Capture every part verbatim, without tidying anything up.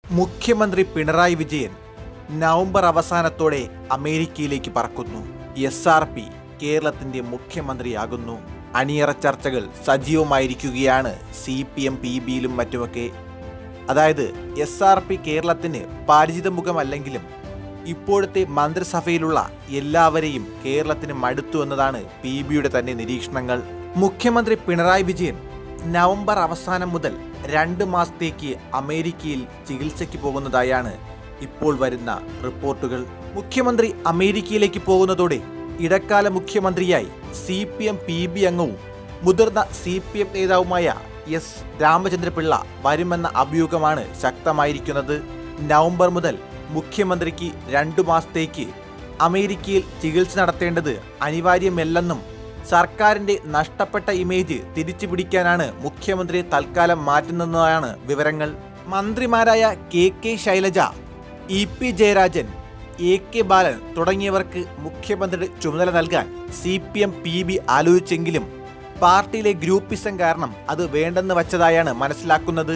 മുഖ്യമന്ത്രി പിണറായി വിജയൻ നവംബർ അവസാനത്തോടെ അമേരിക്കയിലേക്ക് പറക്കുന്നു. എസ് ആർ പി കേരളത്തിന്റെ മുഖ്യമന്ത്രിയാകുന്നു. അണിയറ ചർച്ചകൾ സജീവമായിരിക്കുകയാണ് സി പി എം പി ബിയിലും മറ്റുമൊക്കെ. അതായത് എസ് ആർ പി കേരളത്തിന് പരിചിത മുഖമല്ലെങ്കിലും ഇപ്പോഴത്തെ മന്ത്രിസഭയിലുള്ള എല്ലാവരെയും കേരളത്തിന് മടുത്തു എന്നതാണ് പി ബിയുടെ തന്നെ നിരീക്ഷണങ്ങൾ. മുഖ്യമന്ത്രി പിണറായി വിജയൻ നവംബർ അവസാനം മുതൽ രണ്ട് മാസത്തേക്ക് അമേരിക്കയിൽ ചികിത്സയ്ക്ക് പോകുന്നതായാണ് ഇപ്പോൾ വരുന്ന റിപ്പോർട്ടുകൾ. മുഖ്യമന്ത്രി അമേരിക്കയിലേക്ക് പോകുന്നതോടെ ഇടക്കാല മുഖ്യമന്ത്രിയായി C P M P B അംഗവും മുതിർന്ന സി പി എം നേതാവുമായ എസ് രാമചന്ദ്രപിള്ള വരുമെന്ന അഭ്യൂഹമാണ് ശക്തമായിരിക്കുന്നത്. നവംബർ മുതൽ മുഖ്യമന്ത്രിക്ക് രണ്ടു മാസത്തേക്ക് അമേരിക്കയിൽ ചികിത്സ നടത്തേണ്ടത് അനിവാര്യമല്ലെന്നും സർക്കാരിന്റെ നഷ്ടപ്പെട്ട ഇമേജ് തിരിച്ചു പിടിക്കാനാണ് മുഖ്യമന്ത്രിയെ തൽക്കാലം മാറ്റുന്നതെന്നാണ് വിവരങ്ങൾ. മന്ത്രിമാരായ K K Shailaja, E P Jayarajan, A K Balan തുടങ്ങിയവർക്ക് മുഖ്യമന്ത്രിയുടെ ചുമതല നൽകാൻ C P M P B ആലോചിച്ചെങ്കിലും പാർട്ടിയിലെ ഗ്രൂപ്പിസം കാരണം അത് വേണ്ടെന്ന് വച്ചതായാണ് മനസ്സിലാക്കുന്നത്.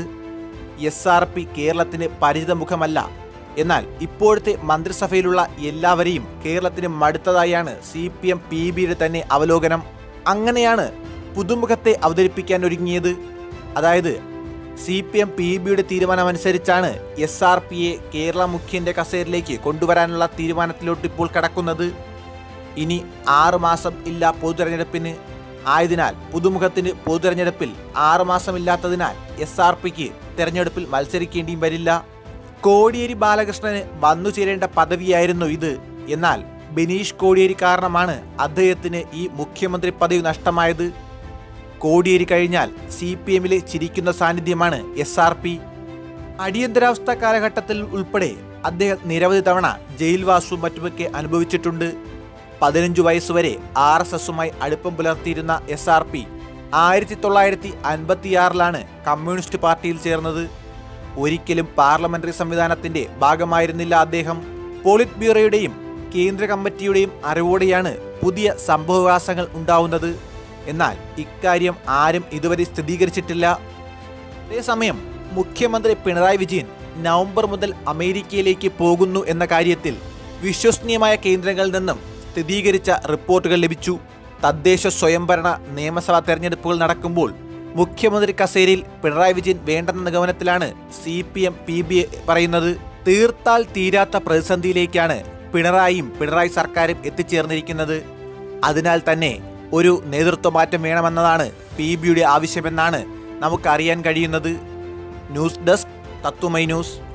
എസ് ആർ പി കേരളത്തിന് പരിചിത മുഖമല്ല, എന്നാൽ ഇപ്പോഴത്തെ മന്ത്രിസഭയിലുള്ള എല്ലാവരെയും കേരളത്തിന് മടുത്തതായാണ് സി പി എം പി ബിയുടെ തന്നെ അവലോകനം. അങ്ങനെയാണ് പുതുമുഖത്തെ അവതരിപ്പിക്കാൻ ഒരുങ്ങിയത്. അതായത് സി പി എം പി ബിയുടെ തീരുമാനമനുസരിച്ചാണ് എസ് ആർ പിയെ കേരള മുഖ്യന്റെ കസേരയിലേക്ക് കൊണ്ടുവരാനുള്ള തീരുമാനത്തിലോട്ട് ഇപ്പോൾ കടക്കുന്നത്. ഇനി ആറ് മാസം ഇല്ല പൊതുതെരഞ്ഞെടുപ്പിന്. ആയതിനാൽ പുതുമുഖത്തിന് പൊതുതെരഞ്ഞെടുപ്പിൽ ആറുമാസം ഇല്ലാത്തതിനാൽ എസ് ആർ പിക്ക് തെരഞ്ഞെടുപ്പിൽ മത്സരിക്കേണ്ടിയും വരില്ല. കോടിയേരി ബാലകൃഷ്ണന് വന്നു ചേരേണ്ട പദവിയായിരുന്നു ഇത്. എന്നാൽ ബിനീഷ് കോടിയേരി കാരണമാണ് അദ്ദേഹത്തിന് ഈ മുഖ്യമന്ത്രി പദവി നഷ്ടമായത്. കോടിയേരി കഴിഞ്ഞാൽ സി പി എമ്മിലെ ചിരിക്കുന്ന സാന്നിധ്യമാണ് എസ് ആർ പി. അടിയന്തരാവസ്ഥ കാലഘട്ടത്തിൽ ഉൾപ്പെടെ അദ്ദേഹം നിരവധി തവണ ജയിൽവാസവും മറ്റുമൊക്കെ അനുഭവിച്ചിട്ടുണ്ട്. പതിനഞ്ചു വയസ്സുവരെ ആർ എസ് എസുമായി അടുപ്പം പുലർത്തിയിരുന്ന എസ് ആർ പി ആയിരത്തി തൊള്ളായിരത്തി അൻപത്തിയാറിലാണ് കമ്മ്യൂണിസ്റ്റ് പാർട്ടിയിൽ ചേർന്നത്. ഒരിക്കലും പാർലമെന്ററി സംവിധാനത്തിന്റെ ഭാഗമായിരുന്നില്ല അദ്ദേഹം. പോളിറ്റ് ബ്യൂറോയുടെയും കേന്ദ്ര കമ്മിറ്റിയുടെയും അറിവോടെയാണ് പുതിയ സംഭവവികാസങ്ങൾ ഉണ്ടാവുന്നത്. എന്നാൽ ഇക്കാര്യം ആരും ഇതുവരെ സ്ഥിരീകരിച്ചിട്ടില്ല. അതേസമയം മുഖ്യമന്ത്രി പിണറായി വിജയൻ നവംബർ മുതൽ അമേരിക്കയിലേക്ക് പോകുന്നു എന്ന കാര്യത്തിൽ വിശ്വസനീയമായ കേന്ദ്രങ്ങളിൽ നിന്നും സ്ഥിരീകരിച്ച റിപ്പോർട്ടുകൾ ലഭിച്ചു. തദ്ദേശ സ്വയംഭരണ നിയമസഭാ തെരഞ്ഞെടുപ്പുകൾ നടക്കുമ്പോൾ മുഖ്യമന്ത്രി കസേരയിൽ പിണറായി വിജയൻ വേണ്ടെന്ന നിഗമനത്തിലാണ് C P M P B പറയുന്നത്. തീർത്താൽ തീരാത്ത പ്രതിസന്ധിയിലേക്കാണ് പിണറായിയും പിണറായി സർക്കാരും എത്തിച്ചേർന്നിരിക്കുന്നത്. അതിനാൽ തന്നെ ഒരു നേതൃത്വ മാറ്റം വേണമെന്നതാണ് പി ബിയുടെ ആവശ്യമെന്നാണ് നമുക്കറിയാൻ കഴിയുന്നത്. News desk Tatwamayi news.